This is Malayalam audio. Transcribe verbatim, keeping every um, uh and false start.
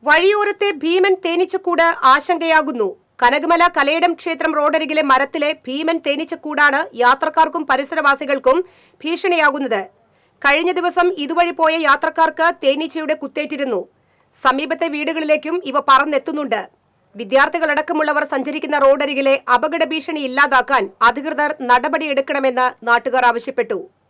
വഴിയോരത്തെ ഭീമൻ തേനീച്ചക്കൂട് ആശങ്കയാകുന്നു. കനകമല കലയിടം ക്ഷേത്രം റോഡരികിലെ മരത്തിലെ ഭീമൻ തേനീച്ചക്കൂടാണ് യാത്രക്കാർക്കും പരിസരവാസികൾക്കും ഭീഷണിയാകുന്നത്. കഴിഞ്ഞ ദിവസം ഇതുവഴി പോയ യാത്രക്കാർക്ക് തേനീച്ചയുടെ കുത്തേറ്റിരുന്നു. സമീപത്തെ വീടുകളിലേക്കും ഇവ പറന്നെത്തുന്നുണ്ട്. വിദ്യാർത്ഥികളടക്കമുള്ളവർ സഞ്ചരിക്കുന്ന റോഡരികിലെ അപകട ഭീഷണി ഇല്ലാതാക്കാൻ അധികൃതർ നടപടിയെടുക്കണമെന്ന് നാട്ടുകാർ ആവശ്യപ്പെട്ടു.